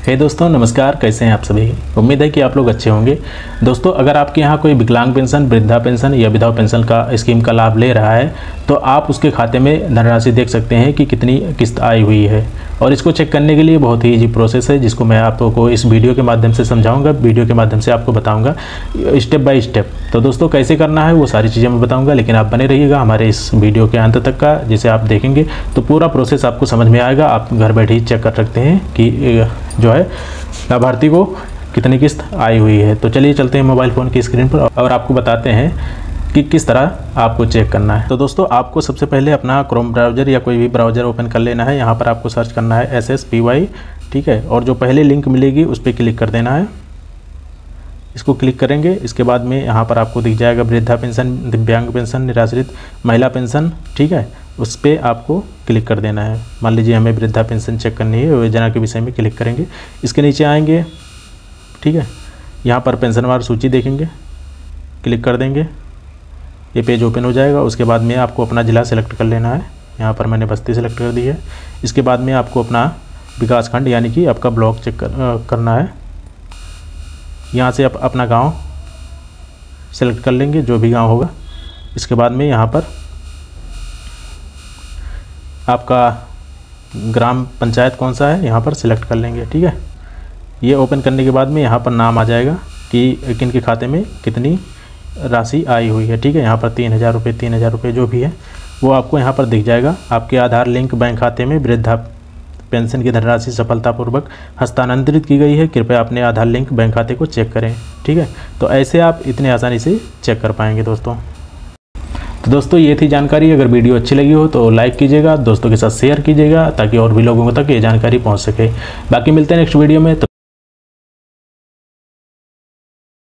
हे दोस्तों नमस्कार, कैसे हैं आप सभी। उम्मीद है कि आप लोग अच्छे होंगे। दोस्तों अगर आपके यहाँ कोई विकलांग पेंशन, वृद्धा पेंशन या विधवा पेंशन का स्कीम का लाभ ले रहा है तो आप उसके खाते में धनराशि देख सकते हैं कि कितनी किस्त आई हुई है। और इसको चेक करने के लिए बहुत ही ईजी प्रोसेस है जिसको मैं आपको इस वीडियो के माध्यम से समझाऊंगा, वीडियो के माध्यम से आपको बताऊंगा स्टेप बाय स्टेप। तो दोस्तों कैसे करना है वो सारी चीज़ें मैं बताऊंगा, लेकिन आप बने रहिएगा हमारे इस वीडियो के अंत तक का। जिसे आप देखेंगे तो पूरा प्रोसेस आपको समझ में आएगा। आप घर बैठे ही चेक कर सकते हैं कि जो है लाभार्थी को कितनी किस्त आई हुई है। तो चलिए चलते हैं मोबाइल फ़ोन की स्क्रीन पर और आपको बताते हैं कि किस तरह आपको चेक करना है। तो दोस्तों आपको सबसे पहले अपना क्रोम ब्राउज़र या कोई भी ब्राउज़र ओपन कर लेना है। यहाँ पर आपको सर्च करना है SSPY, ठीक है। और जो पहले लिंक मिलेगी उस पर क्लिक कर देना है। इसको क्लिक करेंगे, इसके बाद में यहाँ पर आपको दिख जाएगा वृद्धा पेंशन, दिव्यांग पेंशन, निराश्रित महिला पेंशन, ठीक है। उस पर आपको क्लिक कर देना है। मान लीजिए हमें वृद्धा पेंशन चेक करनी है, योजना के विषय में क्लिक करेंगे। इसके नीचे आएंगे, ठीक है। यहाँ पर पेंशनवार सूची देखेंगे, क्लिक कर देंगे, ये पेज ओपन हो जाएगा। उसके बाद में आपको अपना ज़िला सेलेक्ट कर लेना है। यहाँ पर मैंने बस्ती सेलेक्ट कर दी है। इसके बाद में आपको अपना विकास खंड यानी कि आपका ब्लॉक चेक करना है। यहाँ से आप अपना गांव सेलेक्ट कर लेंगे, जो भी गांव होगा। इसके बाद में यहाँ पर आपका ग्राम पंचायत कौन सा है यहाँ पर सिलेक्ट कर लेंगे, ठीक है। ये ओपन करने के बाद में यहाँ पर नाम आ जाएगा कि किन के खाते में कितनी राशि आई हुई है, ठीक है। यहाँ पर 3000 रुपये, 3000 रुपये जो भी है वो आपको यहाँ पर दिख जाएगा। आपके आधार लिंक बैंक खाते में वृद्धा पेंशन की धनराशि सफलतापूर्वक हस्तांतरित की गई है। कृपया अपने आधार लिंक बैंक खाते को चेक करें, ठीक है। तो ऐसे आप इतने आसानी से चेक कर पाएंगे दोस्तों। तो दोस्तों ये थी जानकारी। अगर वीडियो अच्छी लगी हो तो लाइक कीजिएगा, दोस्तों के साथ शेयर कीजिएगा ताकि और भी लोगों तक ये जानकारी पहुंच सके। बाकी मिलते हैं नेक्स्ट वीडियो में।